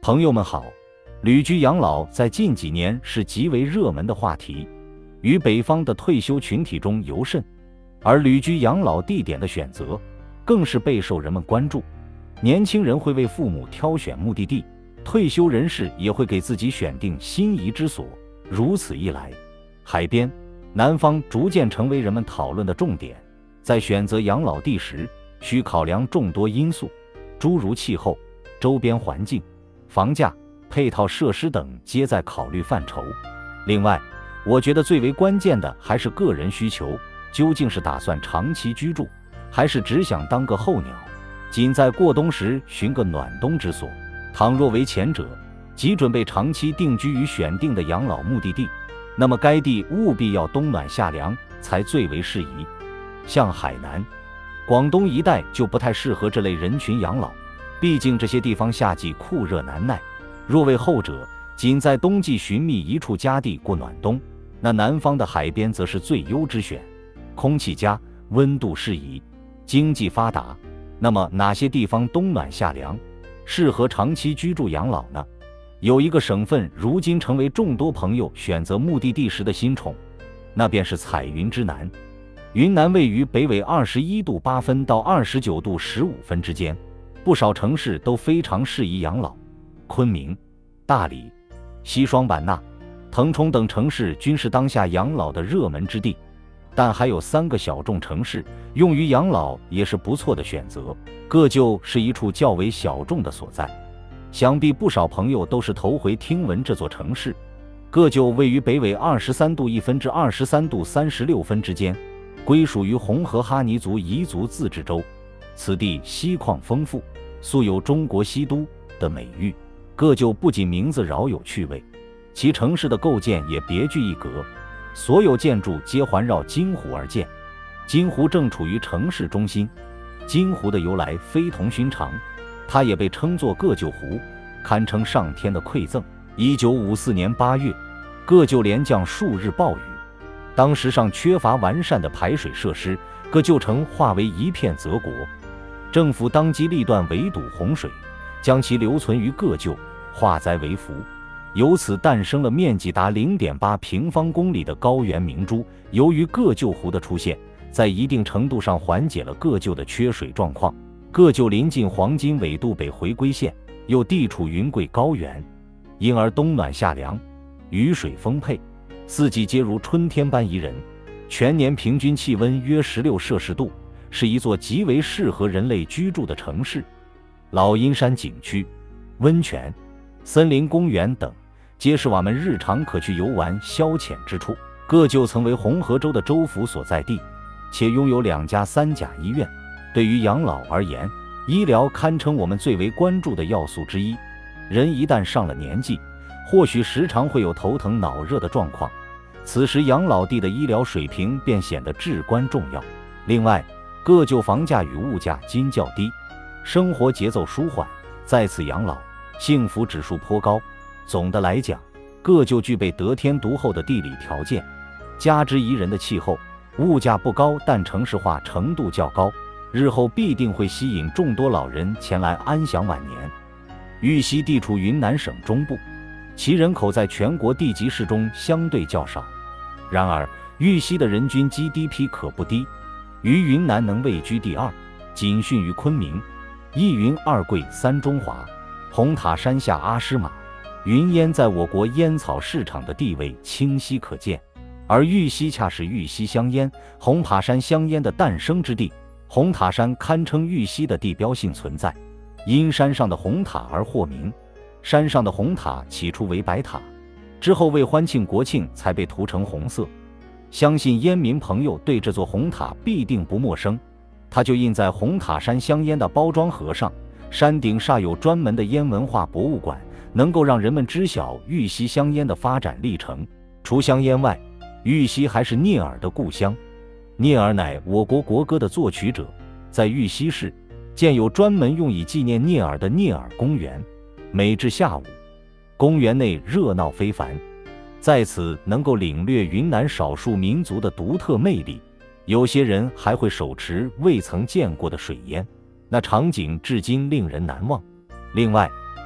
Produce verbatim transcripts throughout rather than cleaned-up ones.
朋友们好，旅居养老在近几年是极为热门的话题，于北方的退休群体中尤甚，而旅居养老地点的选择更是备受人们关注。年轻人会为父母挑选目的地，退休人士也会给自己选定心仪之所。如此一来，海边、南方逐渐成为人们讨论的重点。在选择养老地时，需考量众多因素，诸如气候、周边环境、房价、配套设施等皆在考虑范畴。另外，我觉得最为关键的还是个人需求，究竟是打算长期居住，还是只想当个候鸟，仅在过冬时寻个暖冬之所。倘若为前者，即准备长期定居于选定的养老目的地，那么该地务必要冬暖夏凉才最为适宜。像海南、广东一带就不太适合这类人群养老，毕竟这些地方夏季酷热难耐。若为后者，仅在冬季寻觅一处佳地过暖冬，那南方的海边则是最优之选，空气佳，温度适宜，经济发达。那么哪些地方冬暖夏凉，适合长期居住养老呢？有一个省份如今成为众多朋友选择目的地时的新宠，那便是彩云之南。云南位于北纬二十一度八分到二十九度十五分之间，不少城市都非常适宜养老。昆明、大理、西双版纳、腾冲等城市均是当下养老的热门之地，但还有三个小众城市用于养老也是不错的选择。个就是一处较为小众的所在，想必不少朋友都是头回听闻这座城市。个就位于北纬二十三度一分至二十三度三十六分之间，归属于红河哈尼族彝族自治州。此地锡矿丰富，素有中国锡都的美誉。个就不仅名字饶有趣味，其城市的构建也别具一格，所有建筑皆环绕金湖而建。金湖正处于城市中心，金湖的由来非同寻常，它也被称作个就湖，堪称上天的馈赠。一九五四年八月，个就连降数日暴雨，当时尚缺乏完善的排水设施，个就城化为一片泽国。政府当机立断围堵洪水，将其留存于个就，化灾为福，由此诞生了面积达 零点八平方公里的高原明珠。由于个就湖的出现，在一定程度上缓解了个就的缺水状况。个就临近黄金纬度北回归线，又地处云贵高原，因而冬暖夏凉，雨水丰沛，四季皆如春天般宜人，全年平均气温约十六摄氏度，是一座极为适合人类居住的城市。老阴山景区、温泉、森林公园等皆是我们日常可去游玩消遣之处。个就曾为红河州的州府所在地，且拥有两家三甲医院。对于养老而言，医疗堪称我们最为关注的要素之一。人一旦上了年纪，或许时常会有头疼脑热的状况，此时养老地的医疗水平便显得至关重要。另外，个就房价与物价均较低，生活节奏舒缓，在此养老，幸福指数颇高。总的来讲，个就具备得天独厚的地理条件，加之宜人的气候，物价不高，但城市化程度较高，日后必定会吸引众多老人前来安享晚年。玉溪地处云南省中部，其人口在全国地级市中相对较少，然而玉溪的人均 G D P 可不低，于云南能位居第二，仅逊于昆明、一云二贵三中华、红塔山下阿诗玛、云烟，在我国烟草市场的地位清晰可见。而玉溪恰是玉溪香烟、红塔山香烟的诞生之地，红塔山堪称玉溪的地标性存在，因山上的红塔而获名。山上的红塔起初为白塔，之后为欢庆国庆才被涂成红色。相信烟民朋友对这座红塔必定不陌生，它就印在红塔山香烟的包装盒上。山顶设有专门的烟文化博物馆，能够让人们知晓玉溪香烟的发展历程。除香烟外，玉溪还是聂耳的故乡，聂耳乃我国国歌的作曲者。在玉溪市建有专门用以纪念聂耳的聂耳公园，每至下午，公园内热闹非凡，在此能够领略云南少数民族的独特魅力。有些人还会手持未曾见过的水烟，那场景至今令人难忘。另外，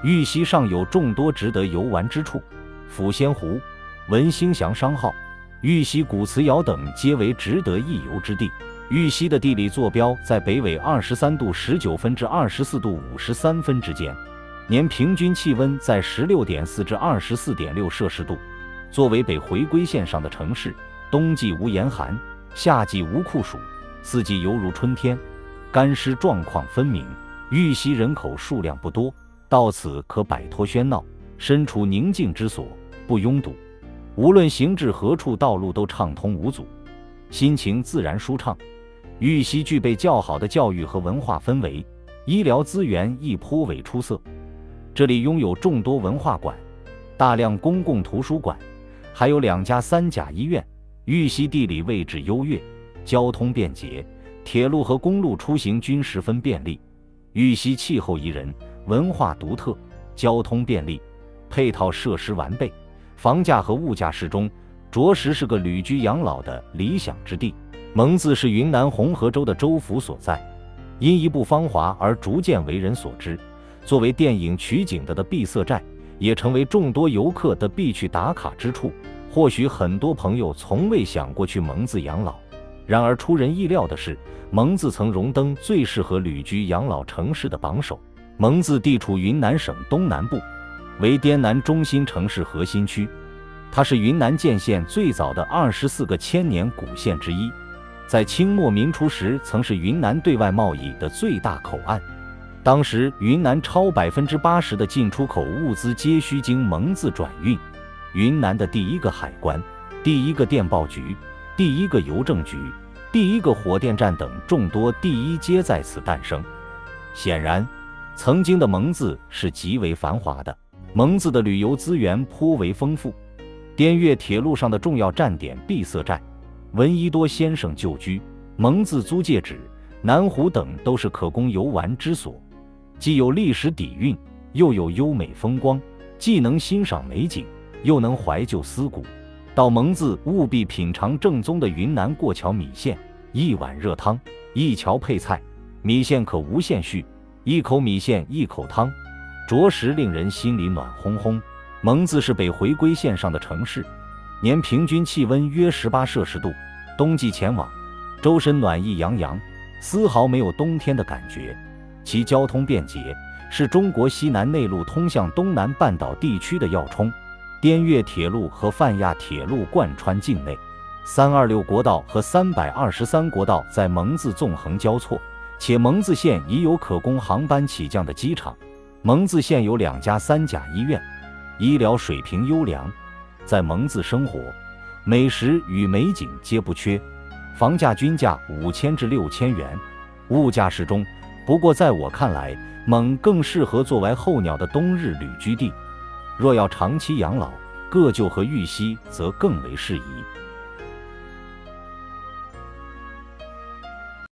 玉溪尚有众多值得游玩之处，抚仙湖、文兴祥商号、玉溪古祠窑等皆为值得一游之地。玉溪的地理坐标在北纬二十三度十九分至二十四度五十三分之间，年平均气温在十六点四至二十四点六摄氏度。作为北回归线上的城市，冬季无严寒，夏季无酷暑，四季犹如春天，干湿状况分明。玉溪人口数量不多，到此可摆脱喧闹，身处宁静之所，不拥堵。无论行至何处，道路都畅通无阻，心情自然舒畅。玉溪具备较好的教育和文化氛围，医疗资源亦颇为出色。这里拥有众多文化馆、大量公共图书馆，还有两家三甲医院。玉溪地理位置优越，交通便捷，铁路和公路出行均十分便利。玉溪气候宜人，文化独特，交通便利，配套设施完备，房价和物价适中，着实是个旅居养老的理想之地。蒙自是云南红河州的州府所在，因一部芳华而逐渐为人所知。作为电影取景的的闭塞寨，也成为众多游客的必去打卡之处。或许很多朋友从未想过去蒙自养老，然而出人意料的是，蒙自曾荣登最适合旅居养老城市的榜首。蒙自地处云南省东南部，为滇南中心城市核心区，它是云南建县最早的二十四个千年古县之一。在清末民初时，曾是云南对外贸易的最大口岸。当时，云南超百分之八十的进出口物资皆需经蒙自转运。云南的第一个海关、第一个电报局、第一个邮政局、第一个火电站等众多第一皆在此诞生。显然，曾经的蒙自是极为繁华的。蒙自的旅游资源颇为丰富，滇越铁路上的重要站点闭塞寨、闻一多先生旧居、蒙自租界址、南湖等都是可供游玩之所，既有历史底蕴，又有优美风光，既能欣赏美景，又能怀旧思古。到蒙自务必品尝正宗的云南过桥米线，一碗热汤，一桥配菜，米线可无限续，一口米线一口汤，着实令人心里暖烘烘。蒙自是北回归线上的城市，年平均气温约十八摄氏度，冬季前往，周身暖意洋洋，丝毫没有冬天的感觉。其交通便捷，是中国西南内陆通向东南半岛地区的要冲。滇越铁路和泛亚铁路贯穿境内，三二六国道和三百二十三国道在蒙自纵横交错，且蒙自县已有可供航班起降的机场。蒙自县有两家三甲医院，医疗水平优良。在蒙自生活，美食与美景皆不缺，房价均价五千至六千元，物价适中。不过在我看来，蒙更适合作为候鸟的冬日旅居地。若要长期养老，各就和玉溪则更为适宜。